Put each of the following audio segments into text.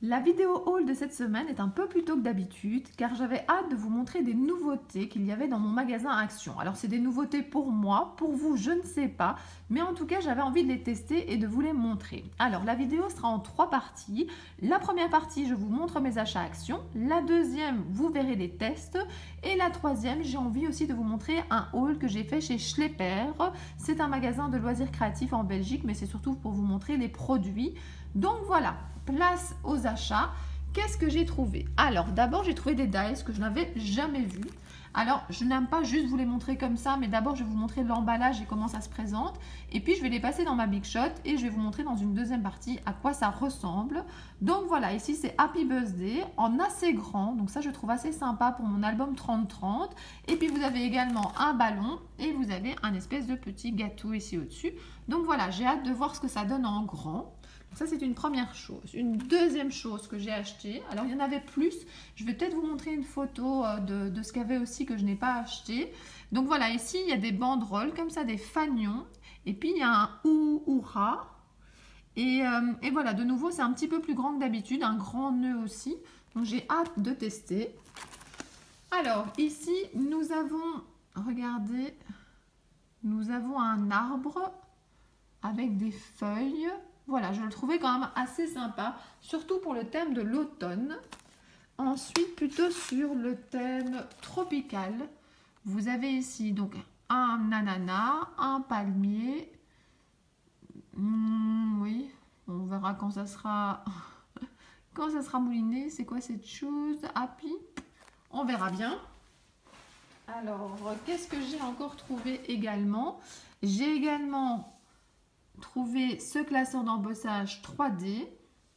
La vidéo haul de cette semaine est un peu plus tôt que d'habitude car j'avais hâte de vous montrer des nouveautés qu'il y avait dans mon magasin Action. Alors c'est des nouveautés pour moi, pour vous je ne sais pas, mais en tout cas j'avais envie de les tester et de vous les montrer. Alors la vidéo sera en 3 parties. La première partie je vous montre mes achats Action, la deuxième vous verrez les tests et la troisième j'ai envie aussi de vous montrer un haul que j'ai fait chez Schlepper. C'est un magasin de loisirs créatifs en Belgique mais c'est surtout pour vous montrer les produits. Donc voilà, place aux achats. Qu'est-ce que j'ai trouvé? Alors d'abord j'ai trouvé des dies que je n'avais jamais vus. Alors je n'aime pas juste vous les montrer comme ça, mais d'abord je vais vous montrer l'emballage et comment ça se présente. Et puis je vais les passer dans ma Big Shot et je vais vous montrer dans une deuxième partie à quoi ça ressemble. Donc voilà, ici c'est Happy Birthday en assez grand. Donc ça je trouve assez sympa pour mon album 30-30. Et puis vous avez également un ballon et vous avez un espèce de petit gâteau ici au-dessus. Donc voilà, j'ai hâte de voir ce que ça donne en grand. Ça, c'est une première chose. Une deuxième chose que j'ai acheté. Alors, il y en avait plus. Je vais peut-être vous montrer une photo de ce qu'il y avait aussi que je n'ai pas acheté. Donc, voilà. Ici, il y a des banderoles comme ça, des fanions. Et puis, il y a un ouhouha. Et voilà, de nouveau, c'est un petit peu plus grand que d'habitude. Un grand nœud aussi. Donc, j'ai hâte de tester. Alors, ici, nous avons, regardez, nous avons un arbre avec des feuilles. Voilà, je le trouvais quand même assez sympa, surtout pour le thème de l'automne. Ensuite, plutôt sur le thème tropical, vous avez ici donc un ananas, un palmier. Oui, on verra quand ça sera mouliné. C'est quoi cette chose? Happy? On verra bien. Alors, qu'est-ce que j'ai encore trouvé également? J'ai également trouver ce classeur d'embossage 3D.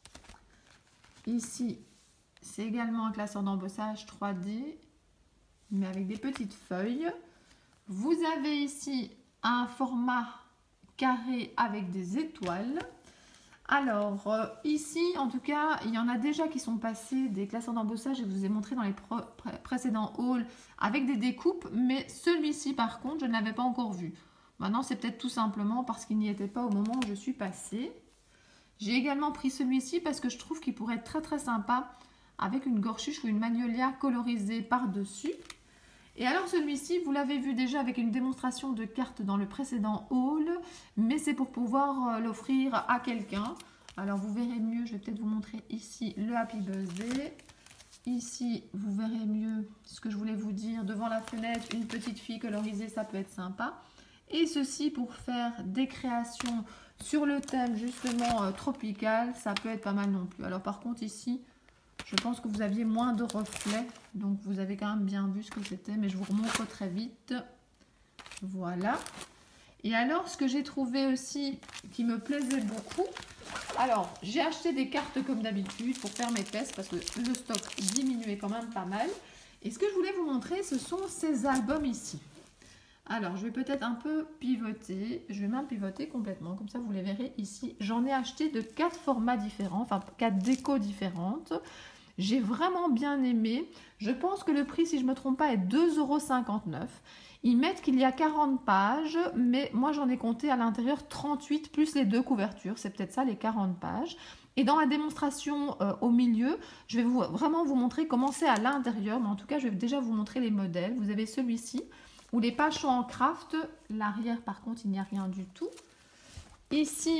Ici, c'est également un classeur d'embossage 3D, mais avec des petites feuilles. Vous avez ici un format carré avec des étoiles. Alors, ici, en tout cas, il y en a déjà qui sont passés des classeurs d'embossage et je vous ai montré dans les précédents hauls avec des découpes, mais celui-ci, par contre, je ne l'avais pas encore vu. Maintenant, c'est peut-être tout simplement parce qu'il n'y était pas au moment où je suis passée. J'ai également pris celui-ci parce que je trouve qu'il pourrait être très très sympa avec une gorchuche ou une magnolia colorisée par-dessus. Et alors celui-ci, vous l'avez vu déjà avec une démonstration de cartes dans le précédent haul, mais c'est pour pouvoir l'offrir à quelqu'un. Alors vous verrez mieux, je vais peut-être vous montrer ici le Happy Birthday. Ici, vous verrez mieux ce que je voulais vous dire. Devant la fenêtre, une petite fille colorisée, ça peut être sympa. Et ceci pour faire des créations sur le thème justement tropical, ça peut être pas mal non plus. Alors par contre ici, je pense que vous aviez moins de reflets, donc vous avez quand même bien vu ce que c'était, mais je vous remontre très vite. Voilà. Et alors ce que j'ai trouvé aussi qui me plaisait beaucoup, alors j'ai acheté des cartes comme d'habitude pour faire mes tests parce que le stock diminuait quand même pas mal. Et ce que je voulais vous montrer, ce sont ces albums ici. Alors, je vais peut-être un peu pivoter. Je vais même pivoter complètement. Comme ça, vous les verrez ici. J'en ai acheté de 4 formats différents, enfin 4 décos différentes. J'ai vraiment bien aimé. Je pense que le prix, si je ne me trompe pas, est 2,59 €. Ils mettent qu'il y a 40 pages, mais moi, j'en ai compté à l'intérieur 38 plus les 2 couvertures. C'est peut-être ça, les 40 pages. Et dans la démonstration au milieu, je vais vraiment vous montrer comment c'est à l'intérieur. Mais en tout cas, je vais déjà vous montrer les modèles. Vous avez celui-ci, où les pages sont en craft. L'arrière, par contre, il n'y a rien du tout. Ici,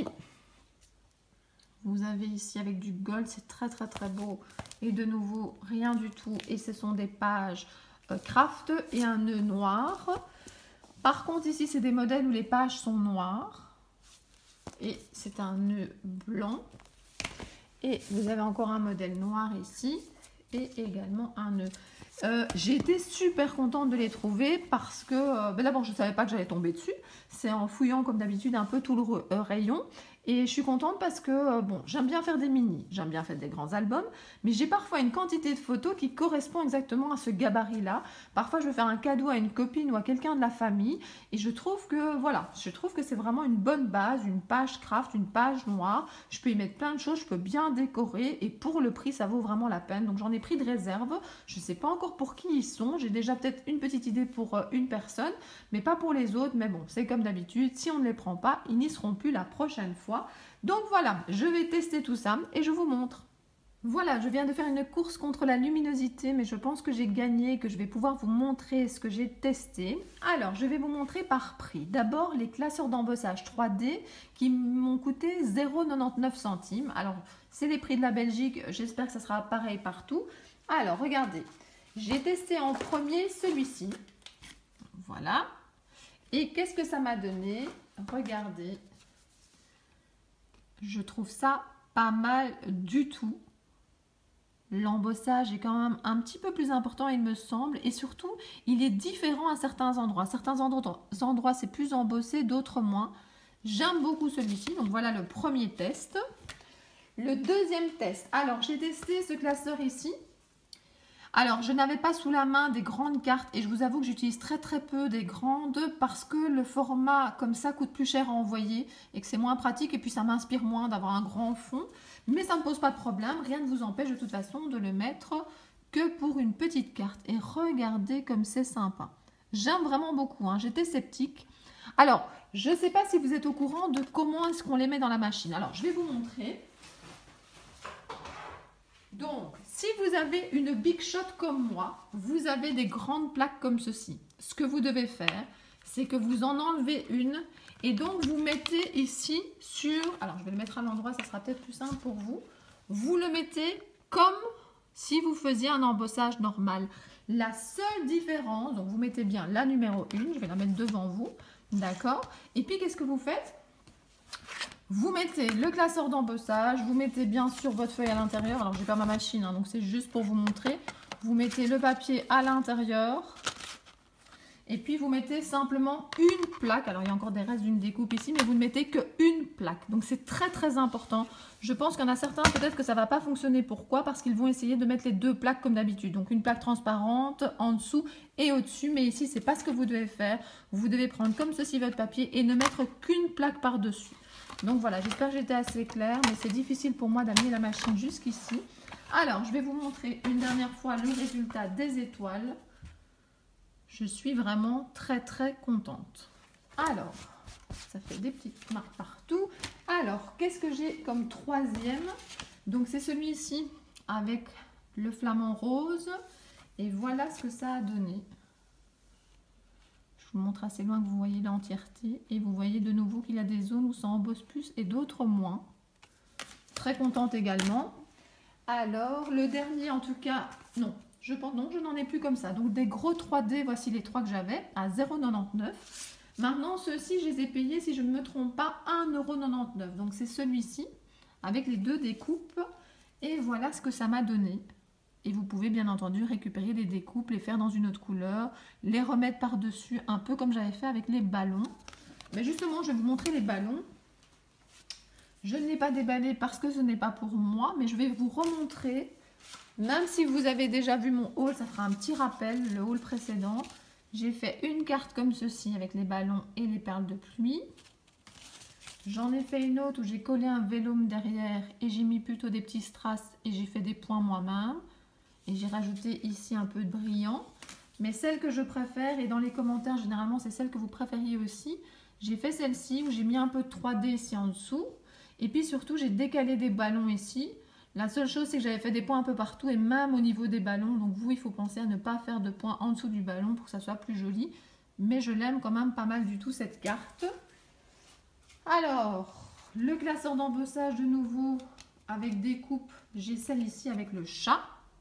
vous avez ici avec du gold, c'est très très très beau. Et de nouveau, rien du tout. Et ce sont des pages craft et un nœud noir. Par contre, ici, c'est des modèles où les pages sont noires. Et c'est un nœud blanc. Et vous avez encore un modèle noir ici. Et également un nœud. J'ai été super contente de les trouver parce que d'abord je ne savais pas que j'allais tomber dessus. C'est en fouillant comme d'habitude un peu tout le rayon. Et je suis contente parce que bon, j'aime bien faire des mini, j'aime bien faire des grands albums, mais j'ai parfois une quantité de photos qui correspond exactement à ce gabarit-là. Parfois, je veux faire un cadeau à une copine ou à quelqu'un de la famille, et je trouve que voilà, je trouve que c'est vraiment une bonne base, une page craft, une page noire. Je peux y mettre plein de choses, je peux bien décorer, et pour le prix, ça vaut vraiment la peine. Donc j'en ai pris de réserve. Je ne sais pas encore pour qui ils sont. J'ai déjà peut-être une petite idée pour une personne, mais pas pour les autres. Mais bon, c'est comme d'habitude, si on ne les prend pas, ils n'y seront plus la prochaine fois. Donc voilà, je vais tester tout ça et je vous montre. Voilà, je viens de faire une course contre la luminosité, mais je pense que j'ai gagné et que je vais pouvoir vous montrer ce que j'ai testé. Alors, je vais vous montrer par prix. D'abord, les classeurs d'embossage 3D qui m'ont coûté 0,99 centimes. Alors, c'est les prix de la Belgique, j'espère que ça sera pareil partout. Alors, regardez, j'ai testé en premier celui-ci. Voilà. Et qu'est-ce que ça m'a donné? Regardez. Je trouve ça pas mal du tout. L'embossage est quand même un petit peu plus important, il me semble. Et surtout, il est différent à certains endroits. Certains endroits, c'est plus embossé, d'autres moins. J'aime beaucoup celui-ci. Donc, voilà le premier test. Le deuxième test. Alors, j'ai testé ce classeur ici. Alors, je n'avais pas sous la main des grandes cartes et je vous avoue que j'utilise très peu des grandes parce que le format comme ça coûte plus cher à envoyer et que c'est moins pratique et puis ça m'inspire moins d'avoir un grand fond. Mais ça ne me pose pas de problème, rien ne vous empêche de toute façon de le mettre que pour une petite carte. Et regardez comme c'est sympa. J'aime vraiment beaucoup, hein. J'étais sceptique. Alors, je ne sais pas si vous êtes au courant de comment est-ce qu'on les met dans la machine. Alors, je vais vous montrer. Donc, si vous avez une Big Shot comme moi, vous avez des grandes plaques comme ceci. Ce que vous devez faire, c'est que vous en enlevez une et donc vous mettez ici sur... Alors, je vais le mettre à l'endroit, ça sera peut-être plus simple pour vous. Vous le mettez comme si vous faisiez un embossage normal. La seule différence, donc vous mettez bien la numéro 1, je vais la mettre devant vous, d'accord? Et puis, qu'est-ce que vous faites? Vous mettez le classeur d'embossage, vous mettez bien sûr votre feuille à l'intérieur. Alors, je n'ai pas ma machine, hein, donc c'est juste pour vous montrer. Vous mettez le papier à l'intérieur. Et puis, vous mettez simplement une plaque. Alors, il y a encore des restes d'une découpe ici, mais vous ne mettez qu'une plaque. Donc, c'est très important. Je pense qu'il y en a certains, peut-être que ça ne va pas fonctionner. Pourquoi? Parce qu'ils vont essayer de mettre les deux plaques comme d'habitude. Donc, une plaque transparente en dessous et au-dessus. Mais ici, ce n'est pas ce que vous devez faire. Vous devez prendre comme ceci votre papier et ne mettre qu'une plaque par-dessus. Donc voilà, j'espère que j'étais assez claire, mais c'est difficile pour moi d'amener la machine jusqu'ici. Alors, je vais vous montrer une dernière fois le résultat des étoiles. Je suis vraiment très contente. Alors, ça fait des petites marques partout. Alors, qu'est-ce que j'ai comme troisième? Donc, c'est celui-ci avec le flamant rose. Et voilà ce que ça a donné. Je vous montre assez loin que vous voyez l'entièreté et vous voyez de nouveau qu'il y a des zones où ça embosse plus et d'autres moins. Très contente également. Alors, le dernier en tout cas, non, je pense non, je n'en ai plus comme ça. Donc, des gros 3D, voici les trois que j'avais à 0,99 €. Maintenant, ceux-ci, je les ai payés, si je ne me trompe pas, 1,99 €. Donc, c'est celui-ci avec les deux découpes. Et voilà ce que ça m'a donné. Et vous pouvez bien entendu récupérer les découpes, les faire dans une autre couleur, les remettre par-dessus, un peu comme j'avais fait avec les ballons. Mais justement, je vais vous montrer les ballons. Je ne l'ai pas déballé parce que ce n'est pas pour moi, mais je vais vous remontrer. Même si vous avez déjà vu mon haul, ça fera un petit rappel, le haul précédent. J'ai fait une carte comme ceci avec les ballons et les perles de pluie. J'en ai fait une autre où j'ai collé un vélum derrière et j'ai mis plutôt des petits strass et j'ai fait des points moi-même. Et j'ai rajouté ici un peu de brillant. Mais celle que je préfère, et dans les commentaires, généralement, c'est celle que vous préfériez aussi. J'ai fait celle-ci où j'ai mis un peu de 3D ici en dessous. Et puis surtout, j'ai décalé des ballons ici. La seule chose, c'est que j'avais fait des points un peu partout et même au niveau des ballons. Donc vous, il faut penser à ne pas faire de points en dessous du ballon pour que ça soit plus joli. Mais je l'aime quand même pas mal du tout, cette carte. Alors, le classeur d'embossage de nouveau avec des coupes. J'ai celle ici avec le chat.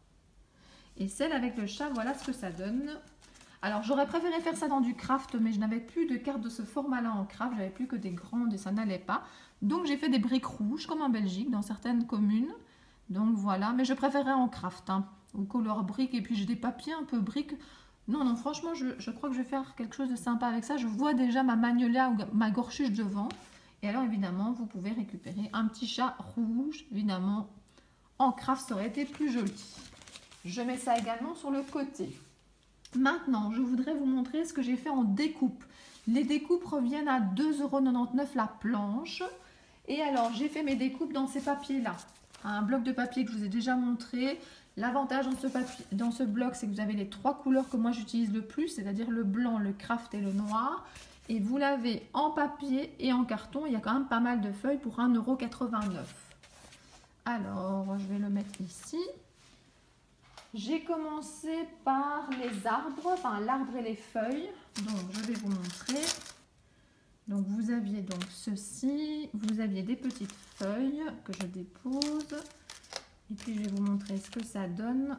Et celle avec le chat, voilà ce que ça donne. Alors, j'aurais préféré faire ça dans du craft, mais je n'avais plus de cartes de ce format-là en craft. J'avais plus que des grandes et ça n'allait pas. Donc, j'ai fait des briques rouges, comme en Belgique, dans certaines communes. Donc, voilà. Mais je préférais en craft, hein, ou couleur brique. Et puis, j'ai des papiers un peu briques. Non, franchement, je crois que je vais faire quelque chose de sympa avec ça. Je vois déjà ma magnolia ou ma gorchuche devant. Et alors, évidemment, vous pouvez récupérer un petit chat rouge. Évidemment, en craft, ça aurait été plus joli. Je mets ça également sur le côté. Maintenant, je voudrais vous montrer ce que j'ai fait en découpe. Les découpes reviennent à 2,99 € la planche. Et alors, j'ai fait mes découpes dans ces papiers-là. Un bloc de papier que je vous ai déjà montré. L'avantage dans ce bloc, c'est que vous avez les trois couleurs que moi j'utilise le plus, c'est-à-dire le blanc, le craft et le noir. Et vous l'avez en papier et en carton. Il y a quand même pas mal de feuilles pour 1,89 €. Alors, je vais le mettre ici. J'ai commencé par les arbres, enfin l'arbre et les feuilles. Donc, je vais vous montrer. Donc, vous aviez donc ceci. Vous aviez des petites feuilles que je dépose. Et puis, je vais vous montrer ce que ça donne.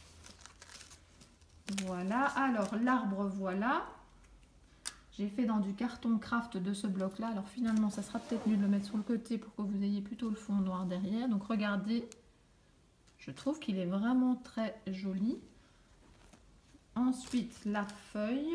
Voilà. Alors, l'arbre, voilà. J'ai fait dans du carton craft de ce bloc-là. Alors, finalement, ça sera peut-être mieux de le mettre sur le côté pour que vous ayez plutôt le fond noir derrière. Donc, regardez. Je trouve qu'il est vraiment très joli. Ensuite, la feuille.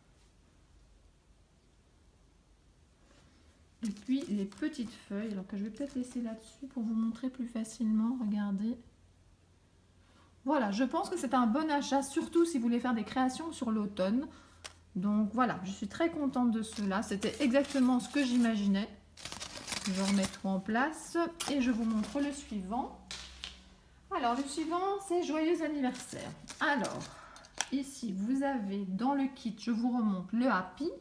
Et puis, les petites feuilles. Alors que je vais peut-être laisser là-dessus pour vous montrer plus facilement. Regardez. Voilà, je pense que c'est un bon achat, surtout si vous voulez faire des créations sur l'automne. Donc voilà, je suis très contente de cela. C'était exactement ce que j'imaginais. Je vais remettre tout en place et je vous montre le suivant. Alors, le suivant, c'est Joyeux anniversaire. Alors, ici, vous avez dans le kit, je vous remonte le Happy,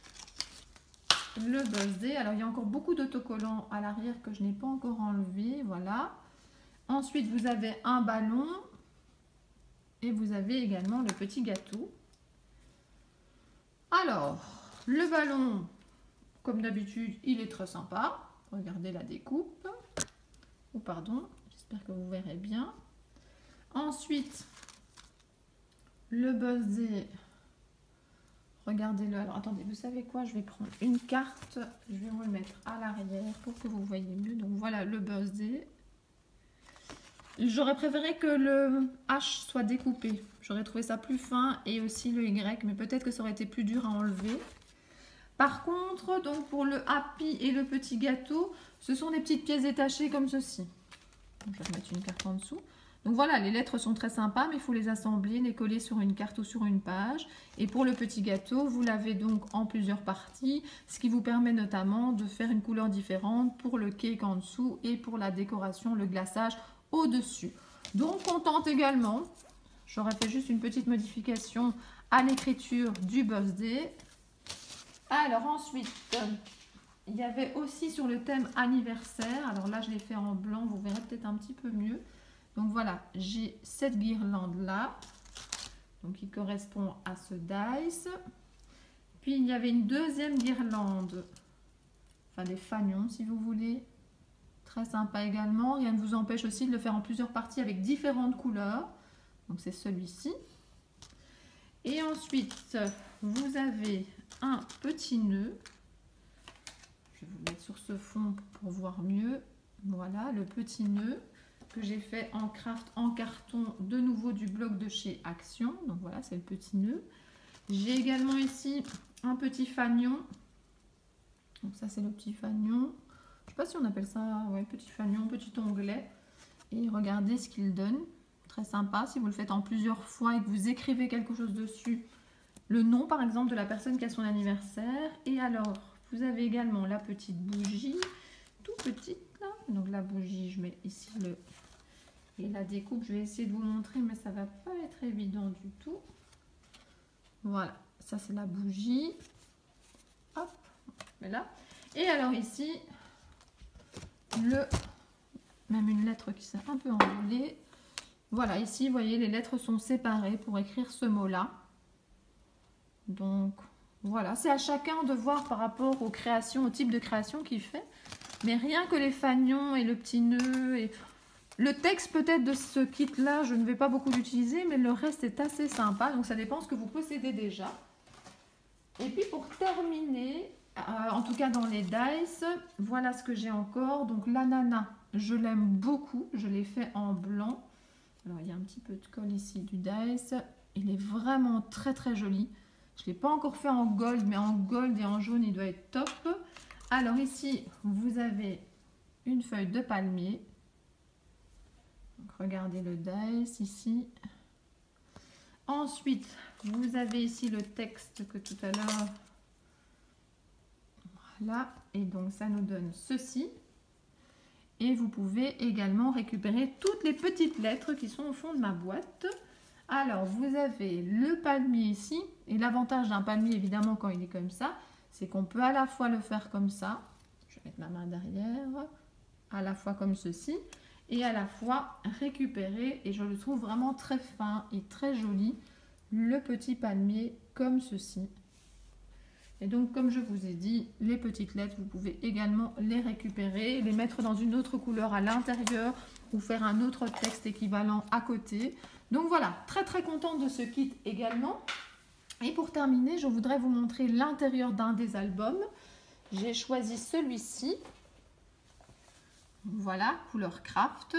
le Birthday. Alors, il y a encore beaucoup d'autocollants à l'arrière que je n'ai pas encore enlevé. Voilà. Ensuite, vous avez un ballon et vous avez également le petit gâteau. Alors, le ballon, comme d'habitude, il est très sympa. Regardez la découpe. Oh, pardon. J'espère que vous verrez bien. Ensuite, le Birthday. Regardez-le. Alors, attendez, vous savez quoi? Je vais prendre une carte. Je vais vous le mettre à l'arrière pour que vous voyez mieux. Donc, voilà le Birthday. J'aurais préféré que le H soit découpé. J'aurais trouvé ça plus fin et aussi le Y. Mais peut-être que ça aurait été plus dur à enlever. Par contre, donc pour le Happy et le petit gâteau, ce sont des petites pièces détachées comme ceci. Donc, je vais mettre une carte en dessous. Donc voilà, les lettres sont très sympas, mais il faut les assembler, les coller sur une carte ou sur une page. Et pour le petit gâteau, vous l'avez donc en plusieurs parties, ce qui vous permet notamment de faire une couleur différente pour le cake en dessous et pour la décoration, le glaçage au-dessus. Donc contente également. J'aurais fait juste une petite modification à l'écriture du birthday. Alors ensuite, il y avait aussi sur le thème anniversaire. Alors là, je l'ai fait en blanc, vous verrez peut-être un petit peu mieux. Donc voilà, j'ai cette guirlande-là, donc qui correspond à ce dice. Puis il y avait une deuxième guirlande, enfin des fanions si vous voulez. Très sympa également. Rien ne vous empêche aussi de le faire en plusieurs parties avec différentes couleurs. Donc c'est celui-ci. Et ensuite, vous avez un petit nœud. Je vais vous mettre sur ce fond pour voir mieux. Voilà, le petit nœud que j'ai fait en craft en carton, de nouveau du bloc de chez Action. Donc voilà, c'est le petit nœud. J'ai également ici un petit fanion. Donc ça, c'est le petit fanion. Je ne sais pas si on appelle ça, ouais, petit fanion, petit onglet. Et regardez ce qu'il donne. Très sympa. Si vous le faites en plusieurs fois et que vous écrivez quelque chose dessus, le nom par exemple de la personne qui a son anniversaire. Et alors, vous avez également la petite bougie, tout petite là. Donc la bougie, je mets ici le... Et la découpe, je vais essayer de vous montrer, mais ça va pas être évident du tout. Voilà, ça c'est la bougie. Hop, mais là. Et alors ici, même une lettre qui s'est un peu enroulée. Voilà, ici, vous voyez, les lettres sont séparées pour écrire ce mot-là. Donc, voilà, c'est à chacun de voir par rapport aux créations, au type de création qu'il fait. Mais rien que les fanions et le petit nœud et... Le texte peut-être de ce kit-là, je ne vais pas beaucoup l'utiliser, mais le reste est assez sympa. Donc, ça dépend ce que vous possédez déjà. Et puis, pour terminer, en tout cas dans les dice, voilà ce que j'ai encore. Donc, l'ananas, je l'aime beaucoup. Je l'ai fait en blanc. Alors, il y a un petit peu de colle ici du dice. Il est vraiment très, très joli. Je ne l'ai pas encore fait en gold, mais en gold et en jaune, il doit être top. Alors, ici, vous avez une feuille de palmier. Donc, regardez le dice ici. Ensuite, vous avez ici le texte que tout à l'heure. Voilà. Et donc, ça nous donne ceci. Et vous pouvez également récupérer toutes les petites lettres qui sont au fond de ma boîte. Alors, vous avez le palmier ici. Et l'avantage d'un palmier, évidemment, quand il est comme ça, c'est qu'on peut à la fois le faire comme ça. Je vais mettre ma main derrière. À la fois comme ceci. et à la fois récupérer, et je le trouve vraiment très fin et très joli, le petit palmier comme ceci. Et donc, comme je vous ai dit, les petites lettres, vous pouvez également les récupérer, les mettre dans une autre couleur à l'intérieur ou faire un autre texte équivalent à côté. Donc voilà, très très contente de ce kit également. Et pour terminer, je voudrais vous montrer l'intérieur d'un des albums. J'ai choisi celui-ci. Voilà, couleur craft.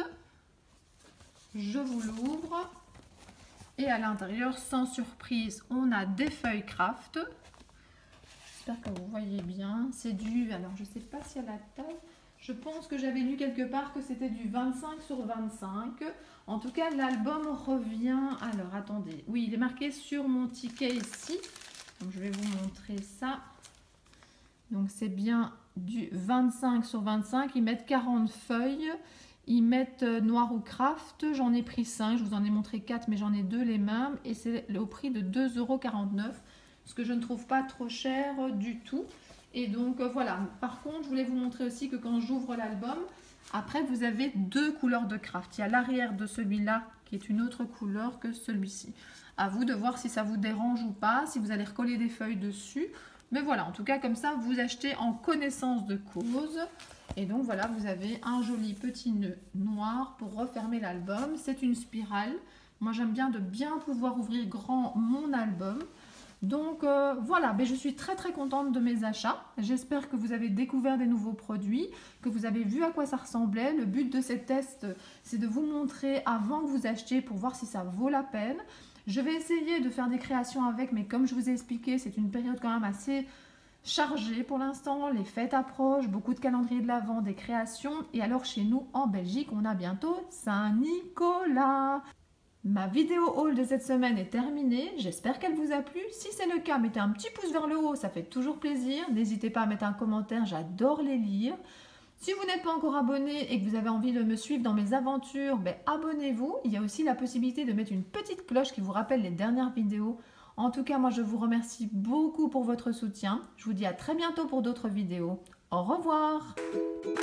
Je vous l'ouvre. Et à l'intérieur, sans surprise, on a des feuilles craft. J'espère que vous voyez bien. C'est du, alors je ne sais pas si à la taille, je pense que j'avais lu quelque part que c'était du 25 sur 25. En tout cas, l'album revient, alors attendez, oui, il est marqué sur mon ticket ici. Donc je vais vous montrer ça. Donc c'est bien du 25 sur 25. Ils mettent 40 feuilles. Ils mettent noir ou craft. J'en ai pris 5. Je vous en ai montré 4, mais j'en ai 2 les mêmes. Et c'est au prix de 2,49 €. Ce que je ne trouve pas trop cher du tout. Et donc voilà. Par contre, je voulais vous montrer aussi que quand j'ouvre l'album, après vous avez 2 couleurs de craft. Il y a l'arrière de celui-là qui est une autre couleur que celui-ci. À vous de voir si ça vous dérange ou pas, si vous allez recoller des feuilles dessus. Mais voilà, en tout cas comme ça, vous achetez en connaissance de cause. Et donc voilà, vous avez un joli petit nœud noir pour refermer l'album. C'est une spirale. Moi j'aime bien de bien pouvoir ouvrir grand mon album. Donc voilà, je suis très très contente de mes achats. J'espère que vous avez découvert des nouveaux produits, que vous avez vu à quoi ça ressemblait. Le but de ces tests, c'est de vous montrer avant que vous achetiez pour voir si ça vaut la peine. Je vais essayer de faire des créations avec, mais comme je vous ai expliqué, c'est une période quand même assez chargée pour l'instant. Les fêtes approchent, beaucoup de calendriers de l'Avent, des créations. Et alors chez nous, en Belgique, on a bientôt Saint-Nicolas. Ma vidéo haul de cette semaine est terminée, j'espère qu'elle vous a plu. Si c'est le cas, mettez un petit pouce vers le haut, ça fait toujours plaisir. N'hésitez pas à mettre un commentaire, j'adore les lire. Si vous n'êtes pas encore abonné et que vous avez envie de me suivre dans mes aventures, abonnez-vous. Il y a aussi la possibilité de mettre une petite cloche qui vous rappelle les dernières vidéos. En tout cas, moi je vous remercie beaucoup pour votre soutien. Je vous dis à très bientôt pour d'autres vidéos. Au revoir!